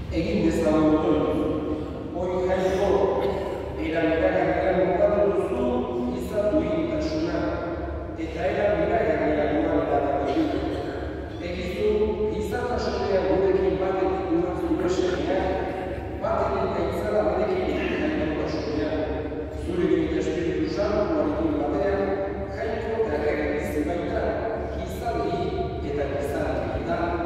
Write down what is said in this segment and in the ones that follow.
egin dezagun dut. Hoi jaiko erabilgarrian mugatu duzu izan duintasuna eta erabilgarrian mugatu duzu. Egizu izantasunea gurekin batetik urratzu besenean, batekin eta izala berekin jaikotasuna. Zurekin Espiritu Santuarekin batean, jaiko erregen bizi baita, gizaldi eta gizaldi.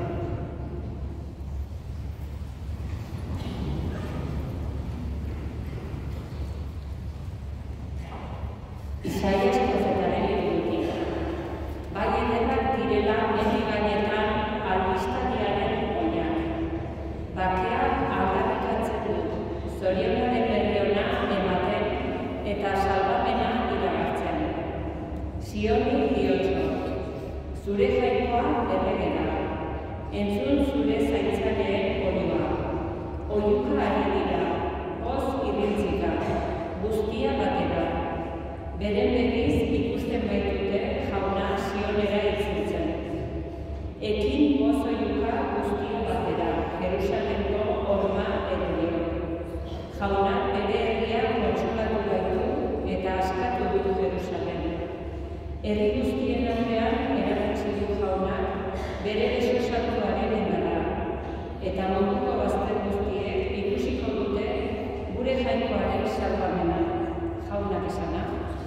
Isaias profetaren liburutik. Bai ederrak direla mendi gainetan albistariaren oinak. Bakeak aldarrikatzen du, zorionaren berri ona ematen eta salbamena iragartzen. Sioni diotso, zure jainkoa errege da. Entzun zure zaintzaileen oiua. Oiuka ari dira, hoz ibiltzika, guztia batera. Beren begiz ikusten baitute jauna Sionera itzultzen. Ekin oiuka guztia batera, Jerusalemko horma erudio. Jauna bere herria kontsolatu baitu eta askatu du Jerusalem. Herri guztien artean erakutsi du jaunak bere desosatuaren indarra. Eta munduko gazte guztiek ikusiko dute gure jainkoaren salbamena. Jaunak esana.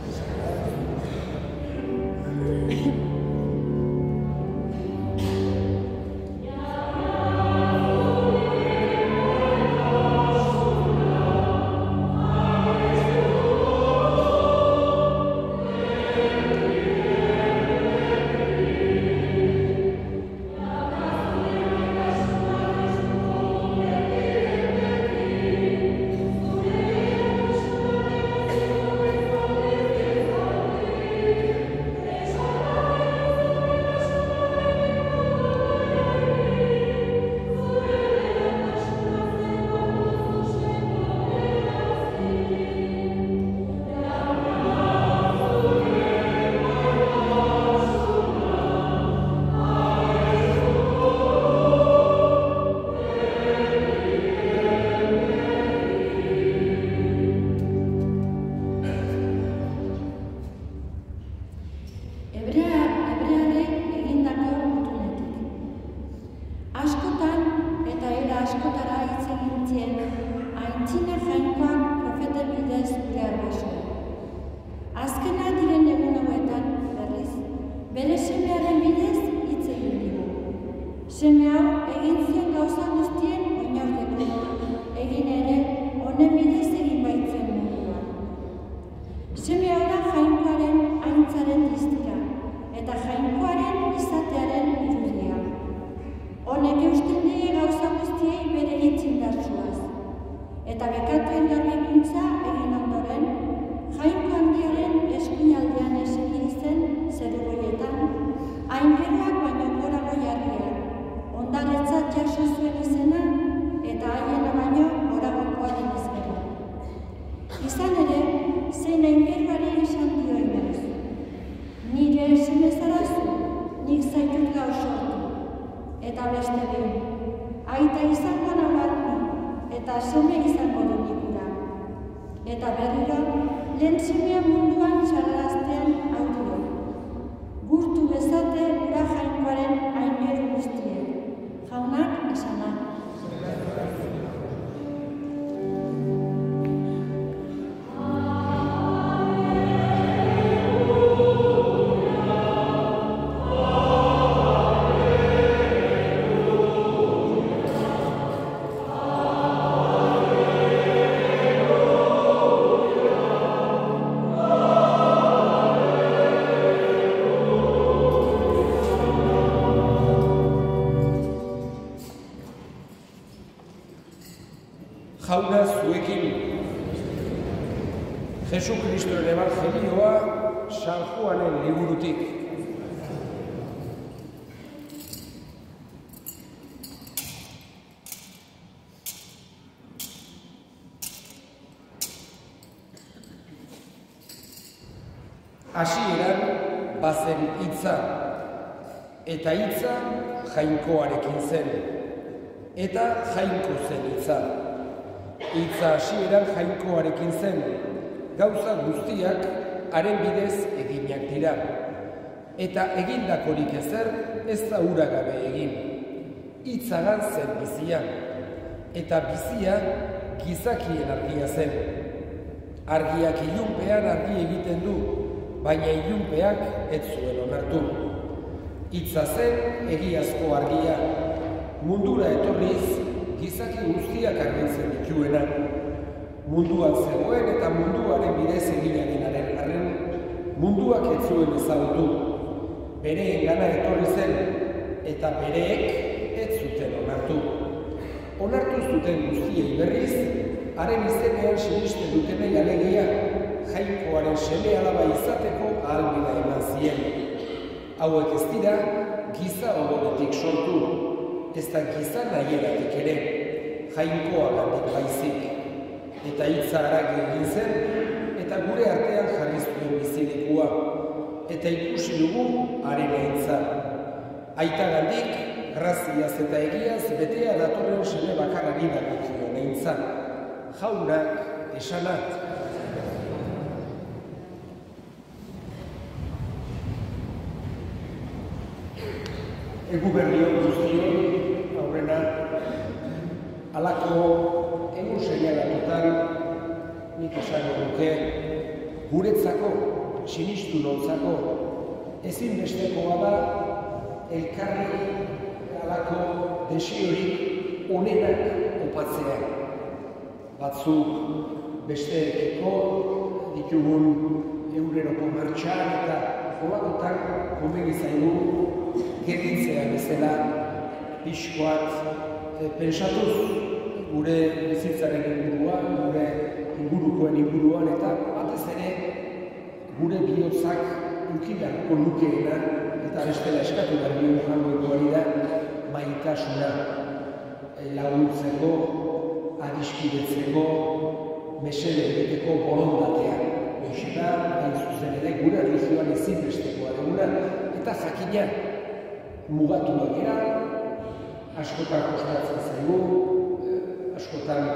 Jauna zuekin, Jesu Kristoren Evangelioa San Juanen liburutik. Hasieran bazen hitza, eta hitza jainkoarekin zen. Eta jainko zen hitza. Hitza hasieran jainkoarekin zen, gauza guztiak haren bidez eginak dira. Eta egindakorik ezer ez da hura gabe egin. Hitzagan zen bizia, eta bizia gizakien argia zen. Argiak ilunpean argi egiten du, baina ilunpeak ez zuen onartu. Hitza zen egiazko argia, mundura etorriz gizaki guztiak argitzen dituena. Munduan zegoen eta munduaren bidez eginaren arren, munduak ez zuen ezagutu. Bereen gana etorri zen, eta bereek ez zuten onartu. Onartu zuten guztiei berriz, haren izenean sinisten dutenei alegia, jainkoaren seme-alaba izateko ahalmena eman zien. Hauek ez dira, giza odoretik sortu, ez da giza nahieratik ere, jainkoa gandik baizik. Eta hitza haragi egin zen, eta gure artean jarri zuen bizilekua. Eta ikusi dugu haren hitza. Aitagandik, graziaz eta egiaz betea datorren seme bakarrari dagokion eitza. Jaunak esanat. Egu berrion guztion aurrena, halako egun seinalatutan, nik esango duke, guretzako, sinistu nontzako, ezinbestekoa da elkarri halako desiorik onenak opatzea. Batzuk besteekiko ditugun eureroko martxan eta holakotan komeni zaigu gelditzea bezala pixkoat pentsatuz gure bizitzaren inguruan, gure ingurukoen inguruan eta batez ere gure bihotzak ukidarko lukeena eta bestela eskatu behar duen jangoikoari da maitasuna laguntzeko, adiskidetzeko, mesede egiteko borondatea. Hoxe da, hain zuzen ere, gure erlijioan ezinbestekoa duguna eta jakina mugatu bagera, askotan kostatzen zaigu, askotan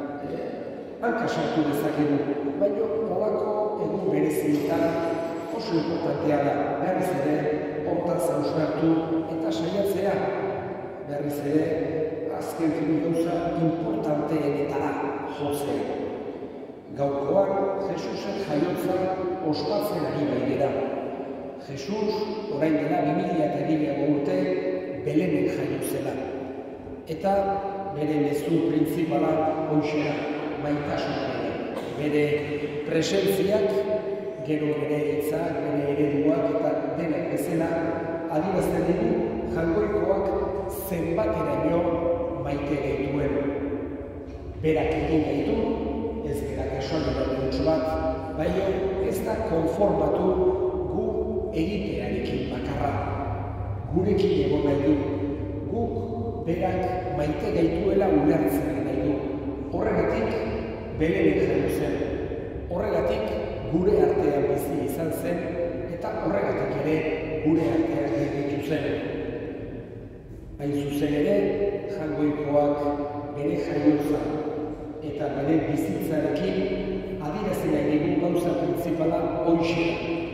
hanka sartu dezakegu, baina nolako egun berezietan oso importantea da, berriz ere, hortaz hausnartu eta saiatzea, berriz ere, azken gauza importanteenetara jotzea. Gaurkoan, Jesusen jaiotza ospatzen ari baigera. Jesus, orain dela 2000 urte, Belenen jaio zela. Eta bere mezu printzipala hoxera, maitasuna. Bere presentziak, gero bere hitzak, bere ereduak eta denak bezala adierazten digu jangoikoak zenbateraino maite gaituen. Berak egin gaitu, ez gara kasualitatea bat, baina ez da konformatu gu egitearekin bakarra. Gurekin egon nahi du, guk berak maite gaituela ulertzen nahi du. Horregatik, Belenek jaio zen. Horregatik, gure artean bizi izan zen, eta horregatik ere gure artean gelditu zen. Hain zuzen ere, jangoikoak bere jaiotza eta bere bizitzarekin adierazten nahi dugu gauza printzipala hoxe.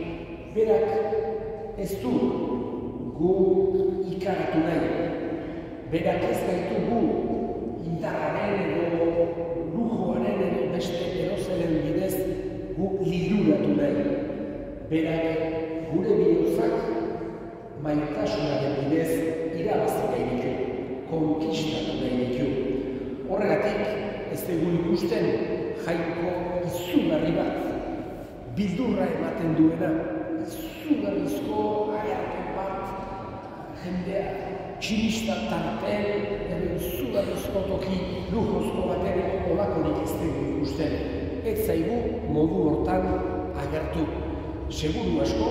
Berak ez du gu ikaratu nahi. Berak ez gaitu gu indarraren edo lujoaren edo beste erozeren bidez gu liduratu nahi. Berak gure bihotzak maitasunaren bidez irabazi nahi ditu, konkistatu nahi ditu. Horregatik ez dugu ikusten jainko izugarri bat, bildurra ematen duena, izugarrizko agerpen bat, jendea tximista tarpen, edo izugarrizko toki lujozko baten olakorik ez dugu ikusten. Ez zaigu modu hortan agertu. Seguru asko,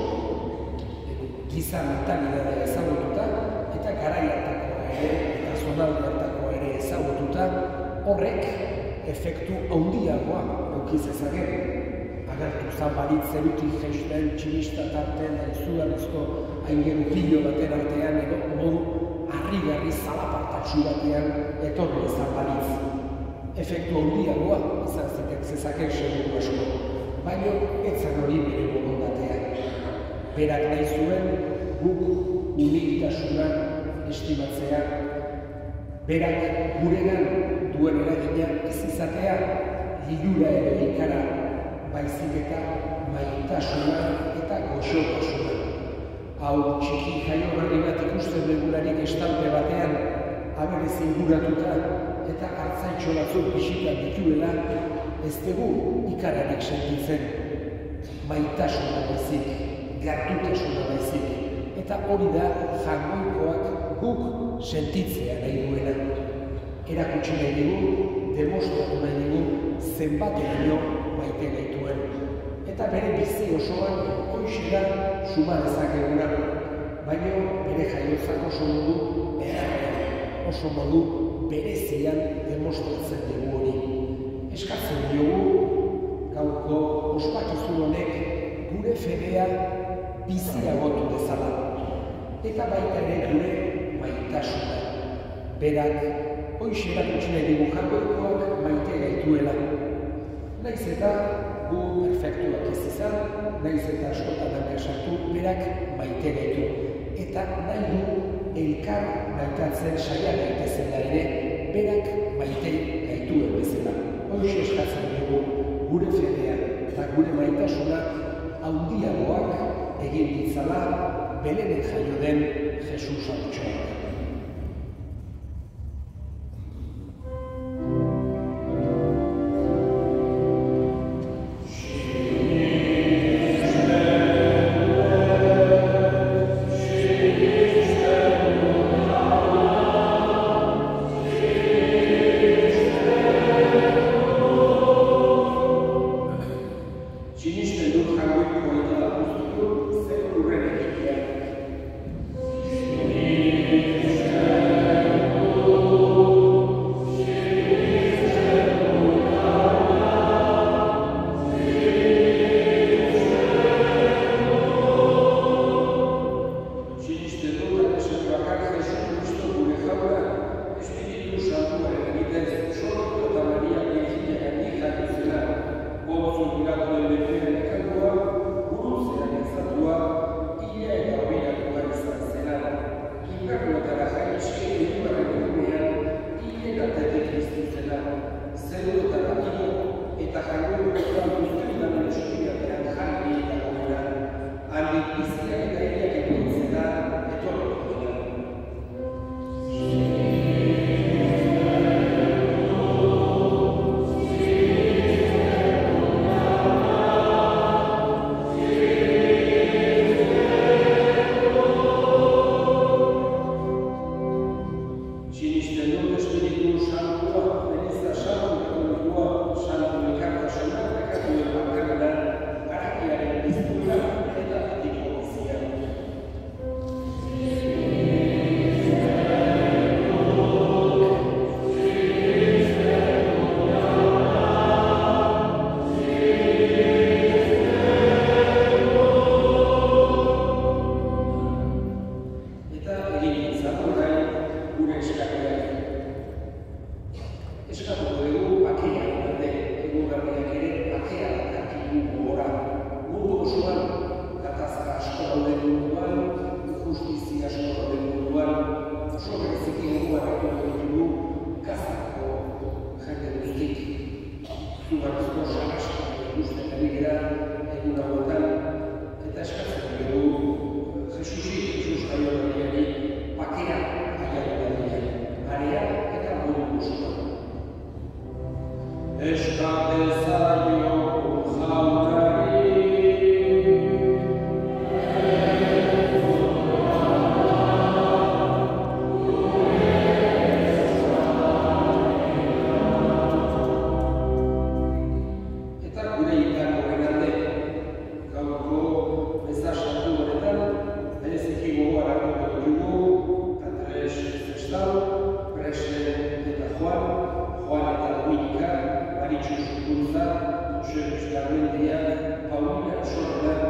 giza mentalidadea ezagututa, eta garai hartakoa ere, eta zonalde hartakoa ere ezagututa, horrek efektu handiagoa eduki zezakeen. Agertu zan balit zerutik jeisten, tximista tarten, izugarrizko aingeru pilo baten artean edo modu harrigarri zalapartatsu batean etorri izan balitz. Efektu handiagoa izan zezakeen seguru asko, baina ez zen hori bere borondatea. Berak nahi zuen guk unikitasuna estimatzea, berak guregan duen eragina ez izatea, lilura ere ikara, baizik eta maitasuna eta goxotasuna. Hau txiki jaio berri bat ikusten dugularik estalpe batean, aberez inguratuta eta hartzaitxo batzuk bisitan dituela, ez dugu ikararik sentitzen. Maitasuna baizik, gertutasuna baizik, eta hori da jangoikoak guk sentitzea nahi duena. Erakutsi nahi dugu, demostratu nahi dugu, zenbateraino maite gaituen. Eta bere bizi osoan hoxe da suma dezakeguna, baina bere jaiotzak oso modu beharrean, oso modu berezian demostratzen dugu hori. Eskatzen diogu, gaurko ospakizun honek gure fedea biziagotu dezala, eta baita ere gure maitasuna. Berak, hoxe erakutsi nahi dugu jangoikoak maite gaituela. Naiz eta gu perfektuak ez izan, naiz eta askotan sartu, berak maite gaitu. Eta nahi du elkar maitatzen saia gaitezen da ere, berak maite gaituen bezala. Hoxe eskatzen dugu gure fedea eta gure maitasuna handiagoak egin ditzala Belenen jaio den Jesus hautsoak.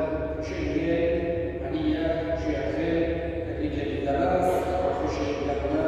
María, José Ángel, Enrique Villalaz, José Villalaz,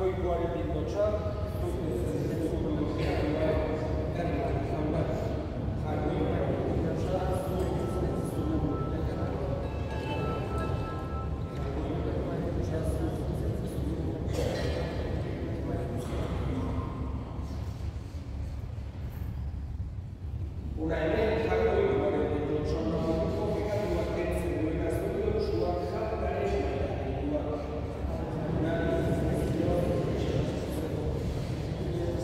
jainkoaren bildotxa, una hemen jainkoaren bildotxa nagoiko bekatuak kentzen duen azpiosuak jataren mailatuak.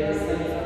bere zaintza